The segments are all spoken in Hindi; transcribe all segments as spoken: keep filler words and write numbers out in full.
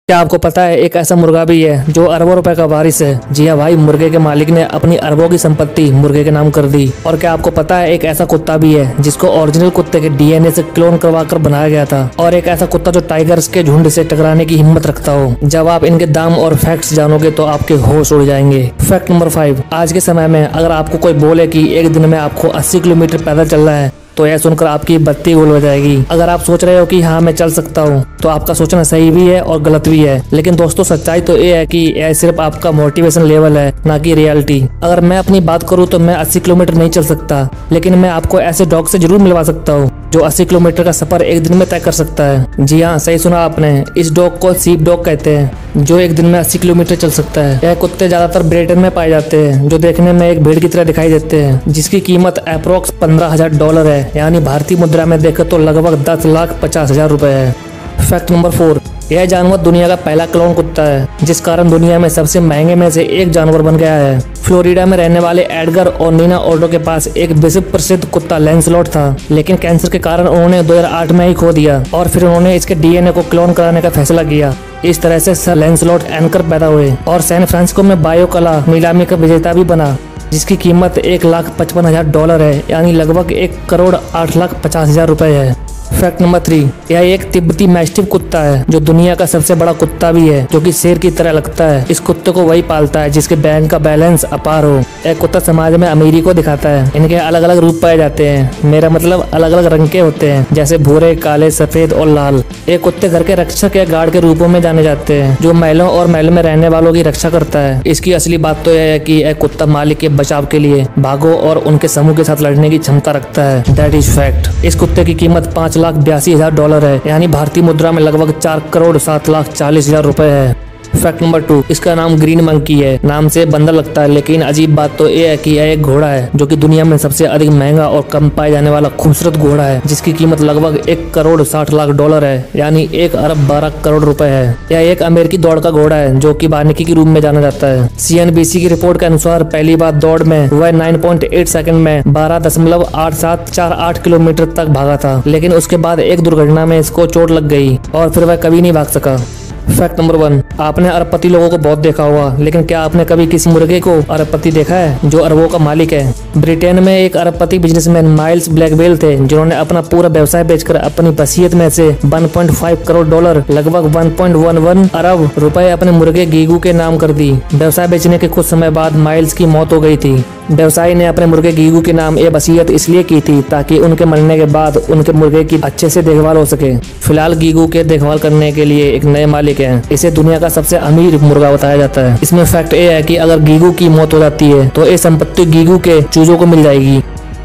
क्या आपको पता है एक ऐसा मुर्गा भी है जो अरबों रुपए का वारिस है। जी हाँ भाई, मुर्गे के मालिक ने अपनी अरबों की संपत्ति मुर्गे के नाम कर दी। और क्या आपको पता है एक ऐसा कुत्ता भी है जिसको ओरिजिनल कुत्ते के डीएनए से क्लोन करवा कर बनाया गया था। और एक ऐसा कुत्ता जो टाइगर्स के झुंड से टकराने की हिम्मत रखता हो। जब आप इनके दाम और फैक्ट्स जानोगे तो आपके होश उड़ जाएंगे। फैक्ट नंबर फाइव, आज के समय में अगर आपको कोई बोले कि एक दिन में आपको अस्सी किलोमीटर पैदल चलना है तो यह सुनकर आपकी बत्ती गुल हो जाएगी। अगर आप सोच रहे हो कि हाँ मैं चल सकता हूँ तो आपका सोचना सही भी है और गलत भी है। लेकिन दोस्तों सच्चाई तो ये है कि यह सिर्फ आपका मोटिवेशन लेवल है, ना कि रियलिटी। अगर मैं अपनी बात करूँ तो मैं अस्सी किलोमीटर नहीं चल सकता, लेकिन मैं आपको ऐसे डॉग से जरूर मिलवा सकता हूँ जो अस्सी किलोमीटर का सफर एक दिन में तय कर सकता है। जी हाँ, सही सुना आपने, इस डॉग को सीप डॉग कहते हैं जो एक दिन में अस्सी किलोमीटर चल सकता है। यह कुत्ते ज्यादातर ब्रिटेन में पाए जाते हैं जो देखने में एक भेड़ की तरह दिखाई देते हैं, जिसकी कीमत अप्रोक्स पंद्रह हजार डॉलर है, यानी भारतीय मुद्रा में देखें तो लगभग दस लाख पचास हजार रुपए है। फैक्ट नंबर फोर, यह जानवर दुनिया का पहला क्लोन कुत्ता है, जिस कारण दुनिया में सबसे महंगे में से एक जानवर बन गया है। फ्लोरिडा में रहने वाले एडगर और नीना ऑर्डो के पास एक विश्व प्रसिद्ध कुत्ता लैंसलॉट था, लेकिन कैंसर के कारण उन्होंने दो हज़ार आठ में ही खो दिया और फिर उन्होंने इसके डीएनए को क्लोन कराने का फैसला किया। इस तरह से सर लैंसलॉट एंकर पैदा हुए और सैन फ्रांसिस्को में बायो कला नीलामी का विजेता भी बना, जिसकी कीमत एक लाख पचपन हजार डॉलर है, यानी लगभग एक करोड़ आठ लाख पचास हजार रुपए है। फैक्ट नंबर थ्री, यह एक तिब्बती मैस्टिफ कुत्ता है जो दुनिया का सबसे बड़ा कुत्ता भी है, जो कि शेर की तरह लगता है। इस कुत्ते को वही पालता है जिसके बैंक का बैलेंस अपार हो। यह कुत्ता समाज में अमीरी को दिखाता है। इनके अलग अलग रूप पाए जाते हैं, मेरा मतलब अलग अलग रंग के होते हैं, जैसे भूरे, काले, सफेद और लाल। ये कुत्ते घर के रक्षक या गार्ड के रूपों में जाने जाते हैं, जो महलों और महल में रहने वालों की रक्षा करता है। इसकी असली बात तो यह है कि यह कुत्ता मालिक के बचाव के लिए भागो और उनके समूह के साथ लड़ने की क्षमता रखता है। That is fact. इस कुत्ते की कीमत पाँच लाख बयासी हजार डॉलर है, यानी भारतीय मुद्रा में लगभग चार करोड़ सात लाख चालीस हजार रुपए है। फैक्ट नंबर टू, इसका नाम ग्रीन मंकी है। नाम से बंदर लगता है, लेकिन अजीब बात तो ये है कि यह एक घोड़ा है जो कि दुनिया में सबसे अधिक महंगा और कम पाए जाने वाला खूबसूरत घोड़ा है, जिसकी कीमत लगभग एक करोड़ साठ लाख डॉलर है, यानी एक अरब बारह करोड़ रुपए है। यह एक अमेरिकी दौड़ का घोड़ा है जो कि बानिकी के रूप में जाना जाता है। सीएनबीसी की रिपोर्ट के अनुसार पहली बार दौड़ में वह नौ पॉइंट आठ सेकंड में बारह दशमलव आठ सात चार आठ किलोमीटर तक भागा था, लेकिन उसके बाद एक दुर्घटना में इसको चोट लग गई और फिर वह कभी नहीं भाग सका। फैक्ट नंबर वन, आपने अरबपति लोगों को बहुत देखा होगा, लेकिन क्या आपने कभी किसी मुर्गे को अरबपति देखा है जो अरबों का मालिक है? ब्रिटेन में एक अरबपति बिजनेसमैन माइल्स ब्लैकवेल थे, जिन्होंने अपना पूरा व्यवसाय बेचकर अपनी वसीयत में से एक पॉइंट पाँच करोड़ डॉलर लगभग एक पॉइंट एक एक अरब रुपए अपने मुर्गे गीगू के नाम कर दी। व्यवसाय बेचने के कुछ समय बाद माइल्स की मौत हो गई थी। व्यवसायी ने अपने मुर्गे गीगू के नाम ये वसीयत इसलिए की थी ताकि उनके मरने के बाद उनके मुर्गे की अच्छे से देखभाल हो सके। फिलहाल गीगू के देखभाल करने के लिए एक नए मालिक हैं। इसे दुनिया का सबसे अमीर मुर्गा बताया जाता है। इसमें फैक्ट ये है कि अगर गीगू की मौत हो जाती है तो ये संपत्ति गीगू के चूजों को मिल जाएगी।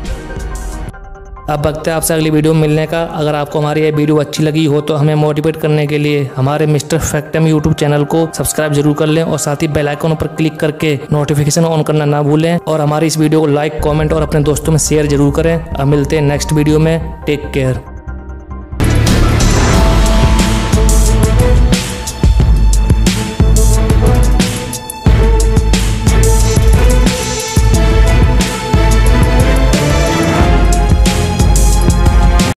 अब वक्त है आपसे अगली वीडियो में मिलने का। अगर आपको हमारी ये वीडियो अच्छी लगी हो तो हमें मोटिवेट करने के लिए हमारे मिस्टर फैक्टम यूट्यूब चैनल को सब्सक्राइब जरूर कर लें और साथ ही बेल आइकन पर क्लिक करके नोटिफिकेशन ऑन करना ना भूलें। और हमारी इस वीडियो को लाइक, कमेंट और अपने दोस्तों में शेयर जरूर करें। अब मिलते हैं नेक्स्ट वीडियो में। Take care.